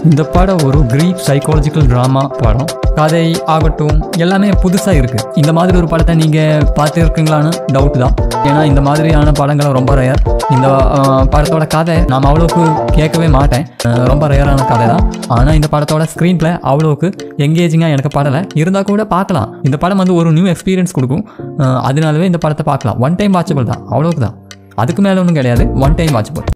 இந்த படம் ஒரு கிரீக் சைக்காலஜிக்கல் ட்ராமா படம். கதை ஆகட்டும் எல்லாமே புதுசாக இருக்குது. இந்த மாதிரி ஒரு படத்தை நீங்கள் பார்த்துருக்கீங்களான்னு டவுட் தான். ஏன்னா இந்த மாதிரியான படங்களை ரொம்ப ரேர். இந்த படத்தோட கதை நாம் அவ்வளோக்கு கேட்கவே மாட்டேன். ரொம்ப ரேரான கதை தான். ஆனால் இந்த படத்தோட ஸ்க்ரீன் பிளே அவ்வளோக்கு எங்கேஜிங்காக எனக்கு படலை. இருந்தால் கூட பார்க்கலாம். இந்த படம் வந்து ஒரு நியூ எக்ஸ்பீரியன்ஸ் கொடுக்கும். அதனாலவே இந்த படத்தை பார்க்கலாம். ஒன் டைம் வாட்சபிள் தான், அவ்வளோக்கு தான். அதுக்கு மேலே ஒன்றும் கிடையாது. One time watchable.